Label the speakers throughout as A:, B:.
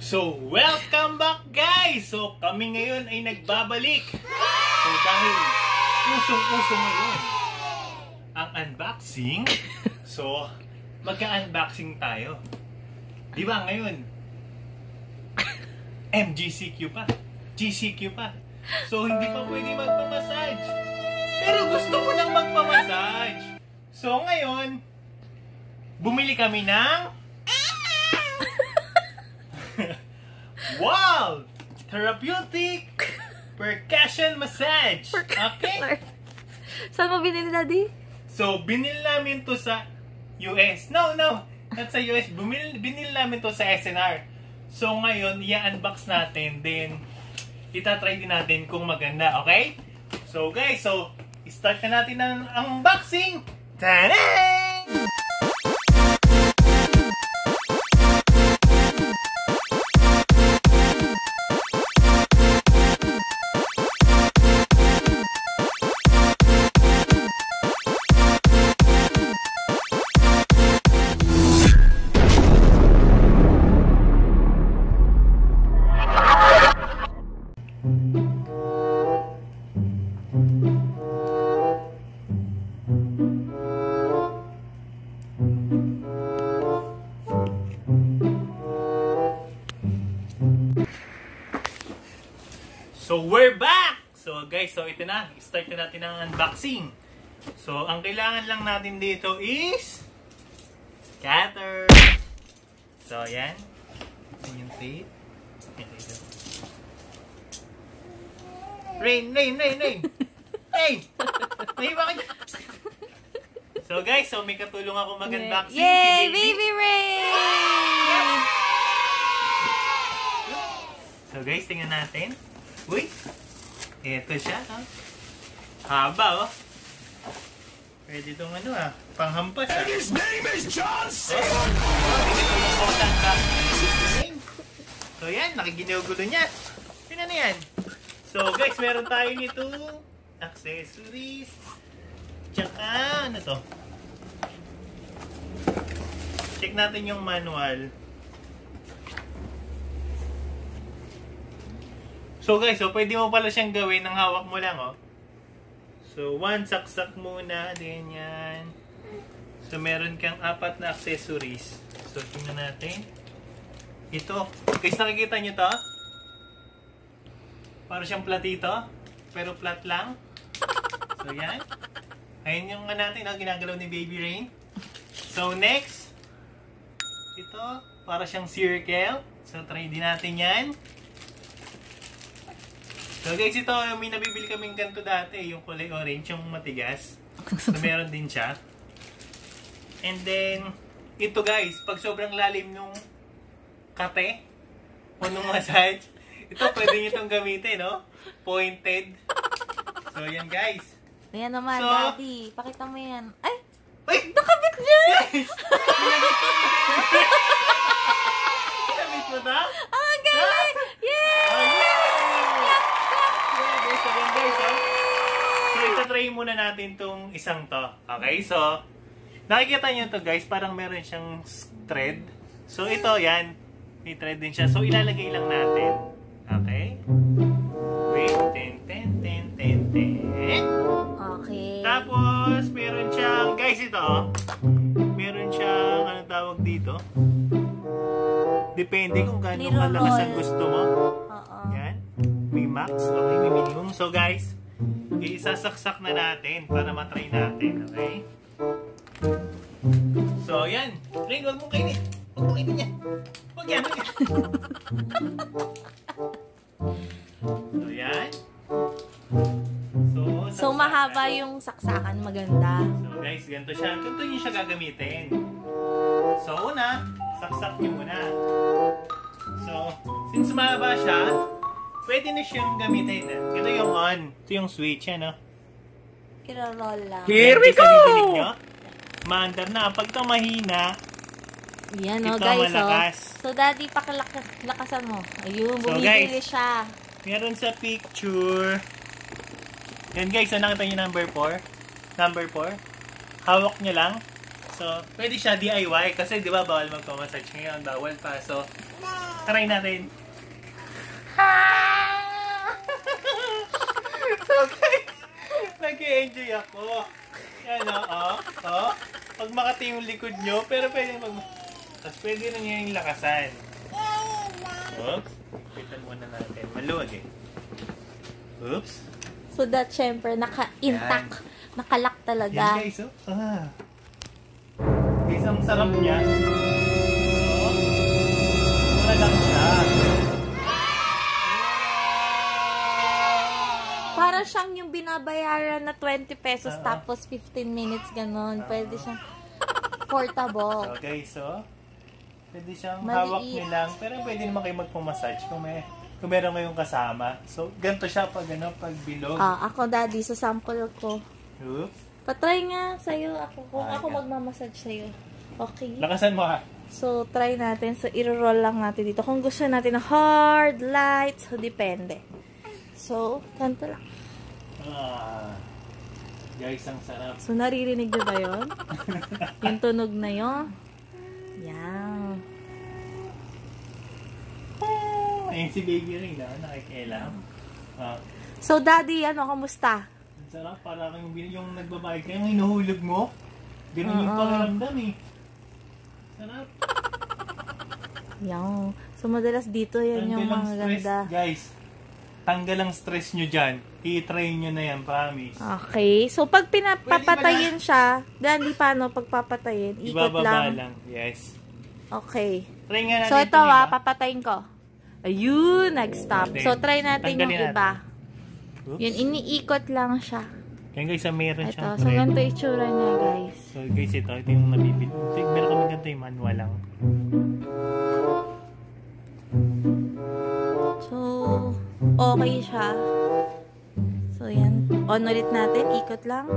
A: So, welcome back guys! So, kami ngayon ay nagbabalik. So, dahil usong-uso ngayon ang unboxing. So, magka-unboxing tayo. Di ba ngayon? MGCQ pa. GCQ pa. So, hindi pa pwede magpamassage. Pero gusto ko nang magpamassage. So, ngayon, bumili kami ng wow! Therapeutic Percussion Massage. Okay?
B: Saan mo binili, Daddy?
A: So, binili namin to sa US. No. Not sa US. Binili namin to sa SNR. So, ngayon, i-unbox natin. Then, itatry din natin kung maganda. Okay? So, guys. So, start na natin ang unboxing. Tadaan! So, we're back! So, guys, so ito na. Start na natin ang unboxing. So, ang kailangan lang natin dito is cutter. So, yan. Ito yung tape. Ito. Rain! Hey! May bakit? So, guys, so may katulong ako mag-unboxing.
B: Yay! Baby Rain!
A: So, guys, tingnan natin. Uy! Ito siya, ha? Haba, oh. Pwede itong panghampas, ha?
C: His name is John C.
A: So, yan. Nakiginugulo niya. Tingnan na yan. So, guys, meron tayo nito accessories. Tsaka, ano to? Check natin yung manual. So guys, so pwede mo pala siyang gawin ng hawak mo lang, oh. So, one saksak muna, din yan. So, meron kang 4 na accessories. So, tingnan natin. Ito. Guys, nakikita nyo to? Para siyang platito, pero flat lang. So, yan. Ayun yung natin, ginagalaw ni Baby Rain. So, next. Ito, para siyang circle. So, try din natin yan. So guys, ito, may nabibili kaming ganito dati, yung kulay orange, yung matigas. So meron din siya. And then, ito guys, pag sobrang lalim nung kate, o nung massage, ito pwede nyo itong gamitin, no? Pointed. So yan guys.
B: Ayan naman,
A: So,
B: Daddy. Pakita mo yan. Ay!
A: Ay!
B: Nakabit niya!
A: Guys! Kinabit mo na?
B: Ang galing! Yay!
A: So, itatry muna natin tong isang to. Okay, so, nakikita nyo to guys, parang meron siyang thread. So, ito, yan. May thread din siya. So, ilalagay lang natin. Okay? Wait, ten.
B: Okay.
A: Tapos, meron siyang, guys, ito, meron siyang, anong tawag dito? Depende kung gano'ng kalakas ang gusto mo. Yan. May max, okay, may minimum. So guys, isasaksak na natin para matry natin, okay? So yan. Rain, huwag mong kainin. Huwag mong kainin yan. Huwag yan. So yan.
B: So, mahaba yung saksakan. Maganda.
A: So guys, ganito siya. Ganito niyo siya gagamitin. So una, saksak niyo muna. So, since mahaba siya, pwede na siyang gamitin. Ito yung on. Ito yung switch, no?
B: Kirarol lang.
A: Here we go! Maandar na. Pag ito mahina,
B: Yan,
A: ito
B: guys.
A: malakas.
B: So, Daddy, pakilakasan mo. Ayun,
A: So,
B: bumibili
A: guys,
B: siya.
A: meron sa picture. Yan guys, so nakita niyo number 4? Number 4. Hawak niyo lang. So, pwede siya DIY kasi di ba bawal magpamassage ngayon, bawal pa. So, try natin. Okay. Nag-enjoy ako. Yan o. Pag makati yung likod nyo, pero pwede tapos pwede rin yung lakasan. Oops. Pitan muna natin. Maluwag eh. Oops.
B: So that, syempre, naka-intact. Nakalak talaga.
A: Yan guys, Guys, ang sarap niya. Mura lang siya.
B: Para siyang yung binabayaran na 20 pesos tapos 15 minutes ganon. Pwede siyang portable.
A: So guys, pwede siyang
B: Maliit.
A: hawak niyo lang. Pero pwede naman kayo magpamassage kung meron kayong kasama. So, ganito siya pag bilog.
B: Ako daddy, sa sample ko.
A: Oops.
B: Patry nga sa'yo. Ako magmamassage sa'yo. Okay.
A: Lakasan mo ha.
B: So, try natin. So, i-roll lang natin dito. Kung gusto natin na hard, light, so, depende. So, ganito lang.
A: Guys, ang sarap.
B: So, naririnig nyo ba yun? Yung tunog na yun? Yan.
A: Ayun si baby rin na, nakikialam.
B: So, daddy, kamusta?
A: Ang sarap, para yung nagbabayad ka, yung hinuhulog mo. Ganun yung pakiramdam eh. Sarap.
B: Yan. So, madalas dito, yan yung mga ganda.
A: Guys, tanggal ang stress nyo dyan. I-try nyo na yan, promise.
B: Okay. So, pag pinapapatayin siya, dahil paano pagpapatayin, ikot
A: Ibababa
B: lang.
A: lang. Yes.
B: Okay.
A: Try nga natin
B: So, ito papatayin ko. Ayun, nag-stop.
A: Okay.
B: So, try natin yung
A: Tanggalin
B: iba.
A: Oops.
B: Yun, iniikot lang siya.
A: Yan guys, meron
B: Ito.
A: siyang
B: So, ganito itsura niya, guys.
A: So guys, ito yung nabibili. Meron kami ganito yung manual lang.
B: So, okay siya. So, yan. On ulit natin. Ikot lang.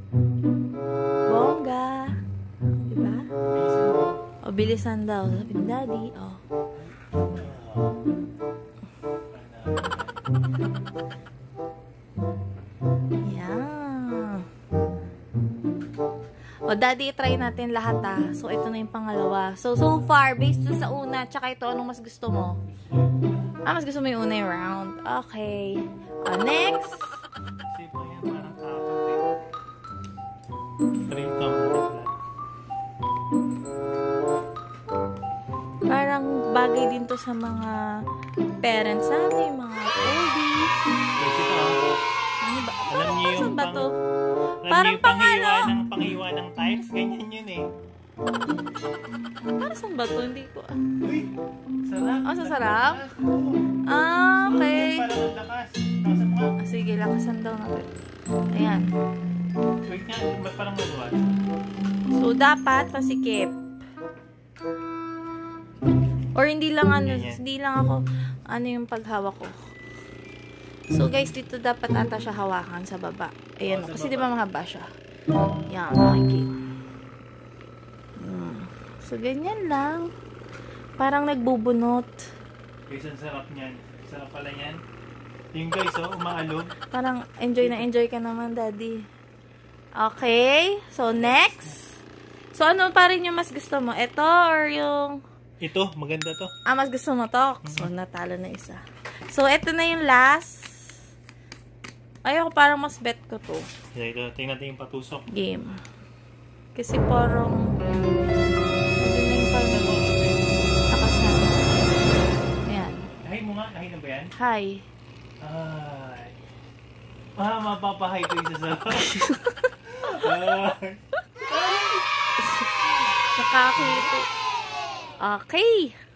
B: Bongga. Diba? O, bilisan daw. Sabi ni daddy. O. Yan. O, daddy, try natin lahat So, ito na yung pangalawa. So far, based dun sa una, tsaka ito, anong mas gusto mo? Mas gusto mo yung una yung round. Okay. Next.
A: Kasi po yan, parang apat eh. Try ito.
B: Parang bagay din to sa mga parents natin, mga oldies.
A: Guys, ito
B: Ano ba?
A: Alam niyo yung
B: Saan ba to?
A: Alam
B: Parang
A: niyo yung panghiwa
B: pangalo.
A: panghiwa ng tiles? Ganyan yun eh.
B: Para saan ba to? Hindi ko.
A: Uy, sarap.
B: Sa sarap?
A: Oo.
B: Okay.
A: Parang ang lakas. Lakasan mo nga.
B: Sige, lakasan daw natin. Ayan.
A: Wait nga, ba't parang maluwas?
B: So, dapat pasikip. Or hindi lang hindi lang ako, yung paghawak ko. So, guys, dito dapat ata siya hawakan sa baba. Ayan, kasi di ba mahaba siya? Yan, makikita. So, ganyan lang. Parang nagbubunot.
A: Guys, ang sarap niyan. Sarap pala yan. Yung guys, umaalog.
B: Parang enjoy na enjoy ka naman, daddy. Okay. So, next. So, ano pa rin yung mas gusto mo? Ito or yung...
A: Ito, maganda to.
B: mas gusto mo to? So, natalo na isa. So, ito na yung last. Ayoko, parang mas bet ko to.
A: Ito, tingnan natin yung patusok.
B: Game. Kasi parang... Takas na. Ayan.
A: Hi mo nga, hi na ba yan?
B: Hi.
A: Ay. Mapapahay ko yung sarap. Ay.
B: Nakakilito. Okay.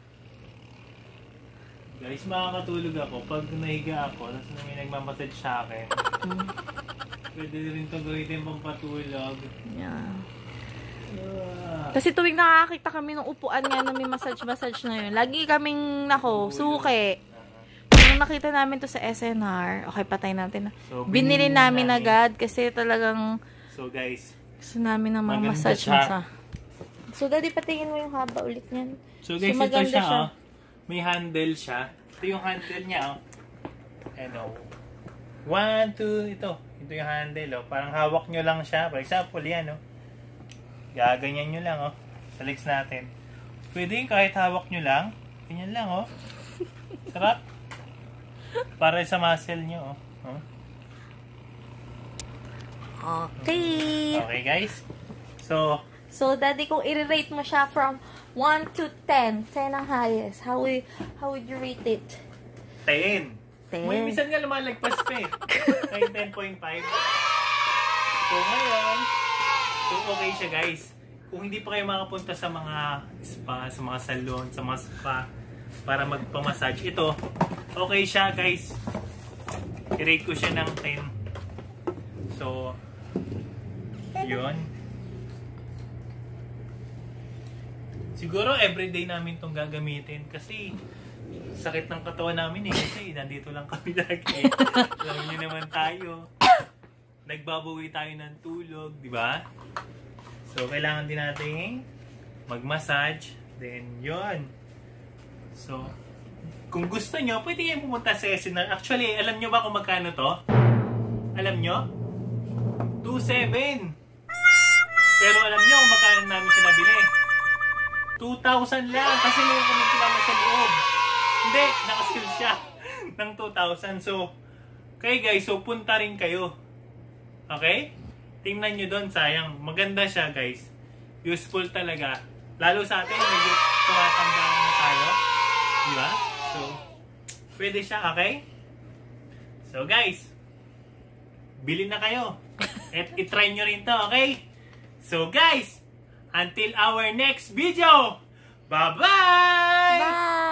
A: Guys, makakatulog ako pag nahiga ako, tapos may nagmamassage sa akin. Pwede rin ito gawin pampatulog.
B: Yeah. Kasi tuwing nakakita kami ng upuan nga na may massage na yun, lagi kaming, suke. Nung nakita namin to sa SNR, okay, patay natin.
A: So,
B: binili namin agad kasi talagang
A: so guys,
B: gusto namin ng mga
A: maganda
B: massage
A: siya.
B: sa. So, daddy, patingin mo yung haba ulit niyan.
A: So guys, ito
B: maganda
A: siya. May handle siya. Ito yung handle niya, Ano. 1, 2, ito. Ito yung handle, Parang hawak nyo lang siya. For example, yan, Gaganyan nyo lang, oh. Sa legs natin. Pwede kahit hawak nyo lang. Ganyan lang, oh. Sarap. Para sa muscle nyo, oh.
B: Okay.
A: Okay, guys.
B: So, Daddy, kung i-rate mo siya from 1 to 10, 10 ang highest, how would you rate it?
A: 10.
B: 10.
A: May minsan nga lumalagpas pa eh. Like 10.5. So, ngayon, okay siya, guys. Kung hindi pa kayo makapunta sa mga spa, sa mga salon, sa mga spa, para magpamassage, ito, okay siya, guys. I-rate ko siya ng 10. So, yun. Siguro everyday namin itong gagamitin kasi sakit ng katawan namin eh. Kasi nandito lang kami lagi. Alam niyo naman tayo. Nagbabawi tayo ng tulog, di ba? So, kailangan din natin mag-massage. Then, yun. So, kung gusto nyo, pwede kayo pumunta sa SNR. Actually, alam nyo ba kung magkano to? Alam nyo? 2,700. Pero alam nyo kung magkano namin siya nabili. 2,000 lang. Kasi meron kami kilala sa loob. Hindi, nakaskill siya ng 2,000. So, okay guys, so punta rin kayo. Okay? Tingnan nyo doon, sayang. Maganda siya guys. Useful talaga. Lalo sa atin, medyo tumatanda na tayo. Diba? So, pwede siya, okay? So guys, bilhin na kayo. At itry nyo rin to, okay? So guys, until our next video, bye-bye!
B: Bye!